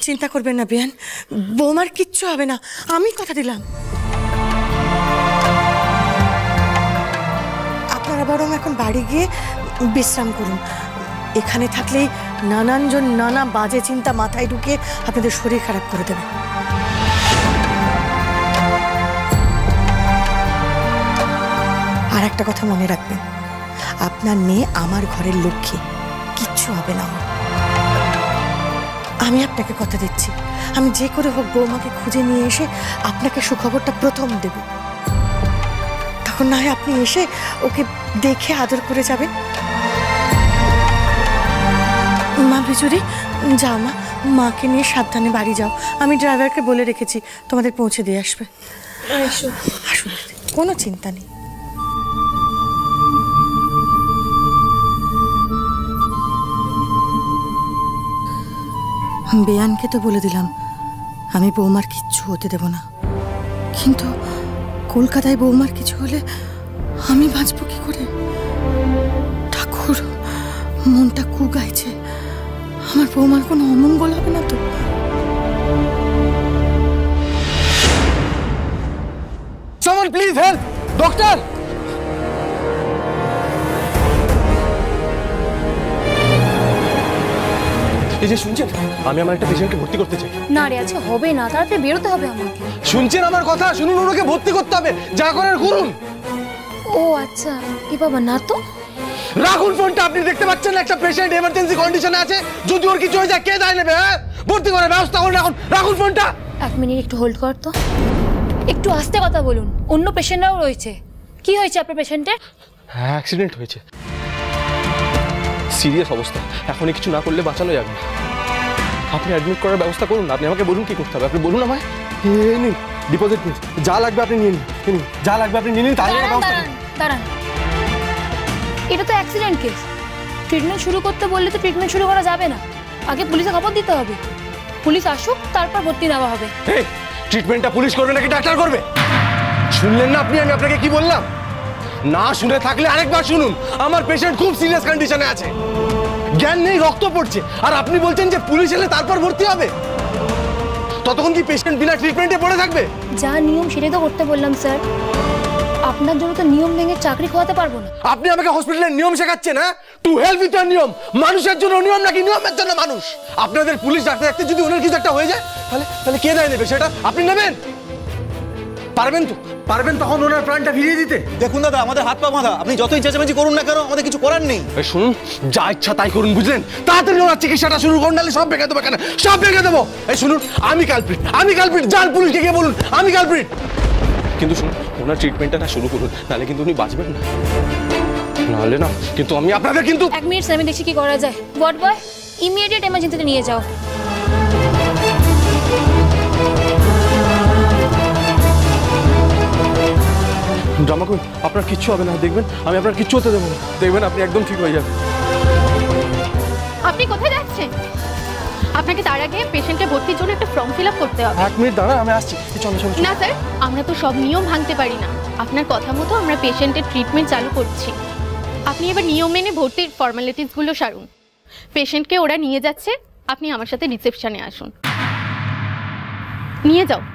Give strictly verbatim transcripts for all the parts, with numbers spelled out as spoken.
চিন্তা করবেন না বেয়ান, বৌমার কিচ্ছু হবে না, আমি কথা দিলাম। আপনারা বরং এখন বাড়ি গিয়ে বিশ্রাম করুন। এখানে থাকলেই নানানজন নানা বাজে চিন্তা মাথায় ঢুকিয়ে আপনাদের শরীর খারাপ করে দেবে। আর একটা কথা মনে রাখবেন, আপনার মেয়ে আমার ঘরের লক্ষ্মী, কিচ্ছু হবে না। আমি আপনাকে কথা দিচ্ছি, আমি যে করে হোক বৌমাকে খুঁজে নিয়ে এসে আপনাকে সুখবরটা প্রথম দেব। তখন না হয় আপনি এসে ওকে দেখে আদর করে যাবেন। মা বিজুরি, যাও মা, মাকে নিয়ে সাবধানে বাড়ি যাও। আমি ড্রাইভারকে বলে রেখেছি তোমাদের পৌঁছে দিয়ে আসবে। আসুন, কোনো চিন্তা নেই। বেয়ানকে তো বলে দিলাম আমি বৌমার কিচ্ছু হতে দেব না, কিন্তু কলকাতায় বৌমার কিছু হলে আমি বাঁচব কি করে? ঠাকুর, মনটা কু গাইছে, আমার বৌমার কোনো অমঙ্গল হবে না তো? Someone please help! Doctor! এই যে শুনছেন, আমি আমার একটা পেশেন্টকে ভর্তি করতে চাই। না রে, আজকে হবে না, তাড়াতাড়ি বেরোতে হবে আমাকে। শুনছেন আমার কথা? শুনুন, ওনাকে ভর্তি করতে হবে, যা করার করুন। ও আচ্ছা, এ বাবা, না তো। রাখুন ফোনটা, আপনি দেখতে পাচ্ছেন না একটা পেশেন্ট এমার্জেন্সি কন্ডিশনে আছে, যদি ওর কিছু হয়ে যায় কে দায় নেবে? হ্যাঁ, ভর্তি করার ব্যবস্থা করুন এখন। রাখুন ফোনটা। এক মিনিট একটু হোল্ড কর তো, একটু আস্তে কথা বলুন, অন্য পেশেন্টরাও রয়েছে। কি হয়েছে আপনার পেশেন্টের? হ্যাঁ, অ্যাক্সিডেন্ট হয়েছে, সিরিয়াস অবস্থা, এখনই কিছু না করলে বাঁচানো যাবে না। আপনি অ্যাডমিট করার ব্যবস্থা করুন, আপনি আমাকে বলুন কি করতে হবে, আপনি বলুন আমায়। এই নিন ডিপোজিট নিন, যা লাগবে আপনি নিয়ে নিন, যা লাগবে আপনি নিয়ে নিন, তাহলে ব্যবস্থা করুন। দাঁড়ান, এটা তো অ্যাক্সিডেন্ট কেস, ট্রিটমেন্ট শুরু করতে বললে তো ট্রিটমেন্ট শুরু করা যাবে না, আগে পুলিশে খবর দিতে হবে। পুলিশ আসুক, তারপর ভর্তি নেওয়া হবে। এই ট্রিটমেন্টটা পুলিশ করবে নাকি ডাক্তার করবে? শুনলেন না আপনি আমি আপনাকে কি বললাম? না শুনে থাকলে আরেকবার শুনুন, আমার পেশেন্ট খুব সিরিয়াস কন্ডিশনে আছে, জ্ঞান নেই, রক্ত পড়ছে, আর আপনি বলছেন যে পুলিশ এলে তারপর ভর্তি হবে? ততক্ষণ কি পেশেন্ট বিনা ট্রিটমেন্টে পড়ে থাকবে? যা নিয়ম সেটাই তো করতে বললাম স্যার, আপনার জন্য তো নিয়ম ভেঙে চাকরি খোয়াতে পারবো না। আপনি আমাকে হসপিটালের নিয়ম শেখাচ্ছেন? হ্যাঁ, টু হেল্প উইথ দ্য নিয়ম, মানুষের জন্য নিয়ম নাকি নিয়মের জন্য মানুষ? আপনাদের পুলিশ ডাক্তার ডাকতে যদি ওনার কিছু একটা হয়ে যায়, তাহলে তাহলে কে দায় নেবে? সেটা আপনি নেবেন? পারবেন তো? পারবেন তখন ওনার প্রাণটা ফিরিয়ে দিতে? দেখুন দাদা, আমাদের হাত পা বাঁধা, আপনি যতই চেঁচামেচি করুন না কেন, আমাদের কিছু করার নেই। শুনুন, যা ইচ্ছা তাই করুন, বুঝলেন? তাড়াতাড়ি ওনার চিকিৎসাটা শুরু করুন, নাহলে সব ভেঙে দেবো। কেন সব ভেঙে দেবো? এই শুনুন, আমি কালপ্রিট, আমি কালপ্রিট, যান পুলিশকে গিয়ে বলুন আমি কালপ্রিট। কিন্তু শুনুন, ওনার ট্রিটমেন্টটা না শুরু করুন, নাহলে কিন্তু উনি বাঁচবেন না, নাহলে না কিন্তু আমি আপনাদের কিন্তু। এক মিনিট স্যার, আমি দেখছি কি করা যায়। ওয়ার্ড বয়, ইমিডিয়েট এমার্জেন্সিতে নিয়ে যাও। ড্রামা করুন, আপনার কিচ্ছু হবে না, দেখবেন আমি আপনার কিচ্ছু হতে দেবো না, দেখবেন আপনি একদম ঠিক হয়ে যাবেন। আপনি কোথায় যাচ্ছেন? আপনাকে তার আগে পেশেন্টকে ভর্তির জন্য একটা ফর্ম ফিল আপ করতে হবে। এক মিনিট দাঁড়া, আমি আসছি। চলো চলো। না স্যার, আমরা তো সব নিয়ম ভাঙতে পারি না, আপনার কথা মতো আমরা পেশেন্টের ট্রিটমেন্ট চালু করছি। আপনি এবার নিয়ম মেনে ভর্তির ফর্মালিটিসগুলো সারুন। পেশেন্টকে ওরা নিয়ে যাচ্ছে, আপনি আমার সাথে রিসেপশনে আসুন। নিয়ে যাও।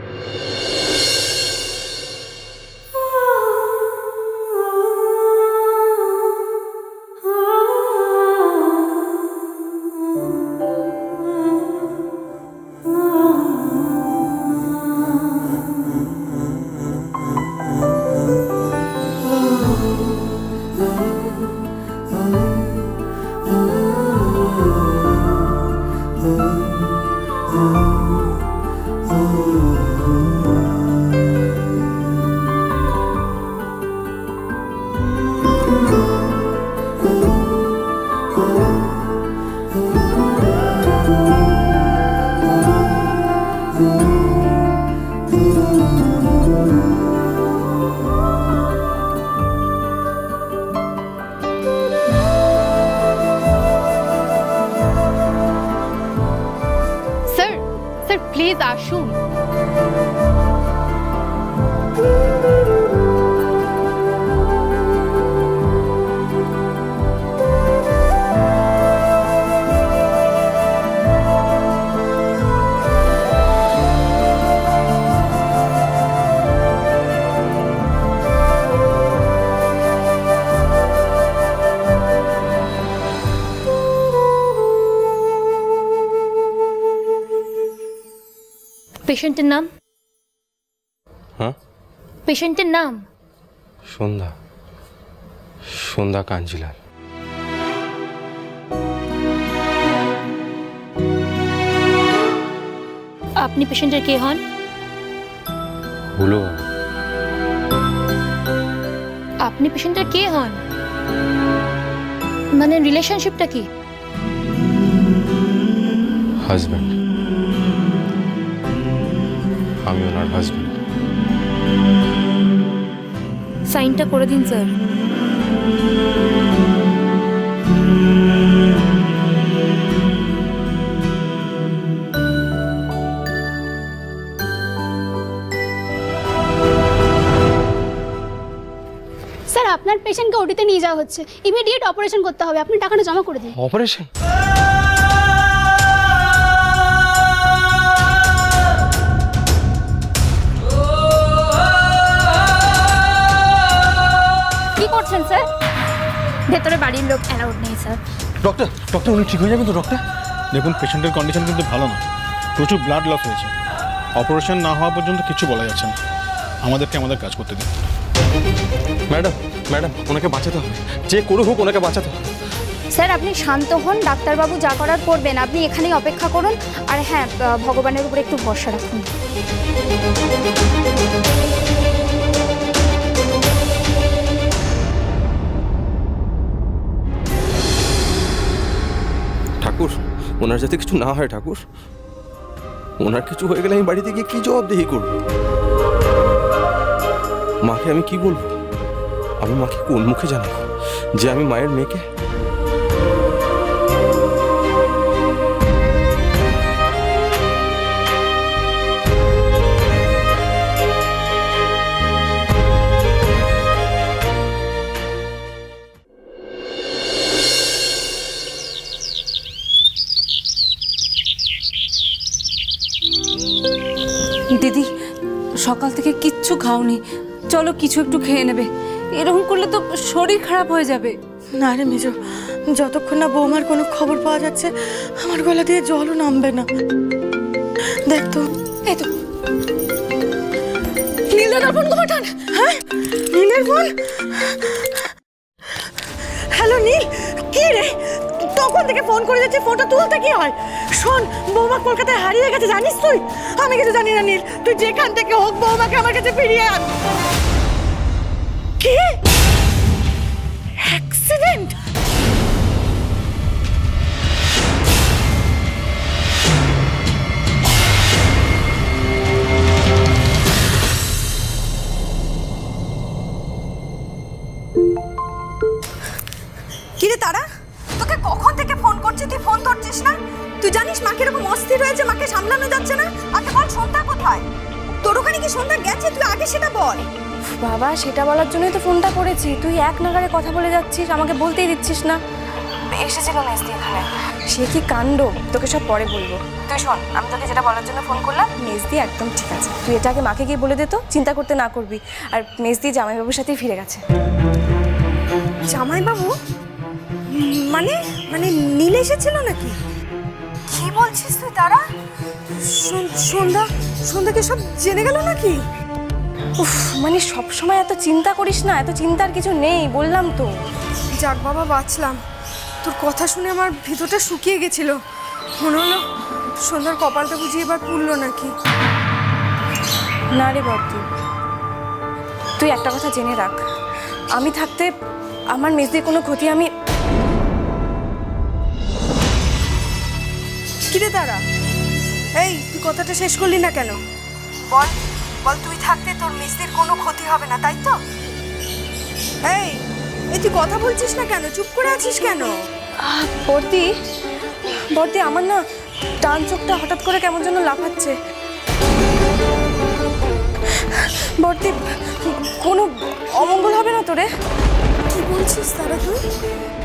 প্লিজ আসুন। পেশেন্টের নাম? হ্যাঁ, পেশেন্টের নাম? সন্ধ্যা, সন্ধ্যা কাঞ্জিলাল। আপনি পেশেন্টের কে হন? বলো। আপনি পেশেন্টের কে হন? মানে রিলেশনশিপটা কি? হাজব্যান্ড, আমি ওনার হাজব্যান্ড। সাইনটা করে দিন স্যার। স্যার আপনার পেশেন্টকে ওটিতে নিয়ে যাওয়া হচ্ছে, ইমিডিয়েট অপারেশন করতে হবে, আপনি টাকাটা জমা করে দিন। অপারেশন? কি করছেন স্যার? ভেতরে বাড়ির লোক অ্যালাউড নেই স্যার। ডক্টর, ডক্টর উনি ঠিক হয়ে যাবেন তো ডক্টর? দেখুন পেশেন্টের কন্ডিশন কিন্তু ভালো না, প্রচুর ব্লাড লস হয়েছে। অপারেশন না হওয়া পর্যন্ত কিছু বলা যাচ্ছে না, আমাদেরকে আমাদের কাজ করতে দিন। ম্যাডাম, ম্যাডাম ওনাকে বাঁচাতে হবে, যে করে হোক ওনাকে বাঁচাতে হবে। স্যার আপনি শান্ত হন, ডাক্তারবাবু যা করার করবেন, আপনি এখানেই অপেক্ষা করুন। আর হ্যাঁ, ভগবানের উপর একটু ভরসা রাখুন। ঠাকুর, ওনার যাতে কিছু না হয় ঠাকুর। ওনার কিছু হয়ে গেলে আমি বাড়িতে গিয়ে কি জবাবদিহি করব? মাকে আমি কি বলবো? আমি মাকে কোন মুখে জানাবো যে আমি মায়ের মেয়েকে? দিদি, সকাল থেকে কিচ্ছু খাওনি, চলো কিছু একটু খেয়ে নেবে। এরকম করলে তো শরীর খারাপ হয়ে যাবে। না রে মেজো, যতক্ষণ না বৌমার কোনো খবর পাওয়া যাচ্ছে আমার গলা দিয়ে জলও নামবে না। দেখ তো, এই তো নীল দাদার ফোন ঘটান। হ্যাঁ, নীলের ফোন। হ্যালো নীল, কি রে? তখন থেকে ফোন করে যাচ্ছে, ফোনটা তুলতে কি হয়? শোন, বৌমা কলকাতায় হারিয়ে গেছে, জানিস তুই? আমি কিছু জানি না নীল, তুই যেখান থেকে হোক বৌমাকে আমার কাছে ফিরিয়ে আন। কি অ্যাক্সিডেন্ট? কিরে তারা, তোকে কখন থেকে ফোন করছি, তুই ফোন ধরছিস না? তুই জানিস মা কিরকম অস্থির হয়েছে, মাকে সামলানো যাচ্ছে না। আগে বল সন্ধ্যা কোথায়? তোর ওখানে কি সন্ধ্যা গেছে? তুই আগে সেটা বল। বাবা, সেটা বলার জন্যই তো ফোনটা করেছি। তুই এক নাগারে কথা বলে যাচ্ছিস, আমাকে বলতেই দিচ্ছিস না। এসেছিল মেজদি এখানে, সে কি কাণ্ড, তোকে সব পরে বলবো। তুই শোন, আমি তোকে যেটা বলার জন্য ফোন করলাম, মেজদি একদম ঠিক আছে। তুই এটা আগে মাকে গিয়ে বলে দে তো, চিন্তা করতে না করবি। আর মেজদি জামাইবাবুর সাথেই ফিরে গেছে। জামাইবাবু? মানে মানে নীল এসেছিল নাকি? কি বলছিস তুই তারা? সন্ধ্যা সন্ধ্যাকে সব জেনে গেল নাকি? উফ, মানে সব সময় এত চিন্তা করিস না, এত চিন্তার কিছু নেই, বললাম তো। যাক বাবা, বাঁচলাম। তোর কথা শুনে আমার ভিতরটা শুকিয়ে গেছিল, মনে হলো সন্ধ্যার কপালটা বুঝি এবার পুড়লো নাকি। না রে বর্দি, তুই একটা কথা জেনে রাখ, আমি থাকতে আমার মেজদির কোনো ক্ষতি আমি। কিরে তারা, এই তুই কথাটা শেষ করলি না কেন? বল বল, তুই থাকতে তোর মেজদির কোনো ক্ষতি হবে না, তাই তো? এই এই তুই কথা বলছিস না কেন? চুপ করে আছিস কেন? বর্দি, বর্দি আমার না ডান চোখটা হঠাৎ করে কেমন যেন লাফাচ্ছে। বর্দি, কোনো অমঙ্গল হবে না তোরে? কি বলছিস তারা তুই?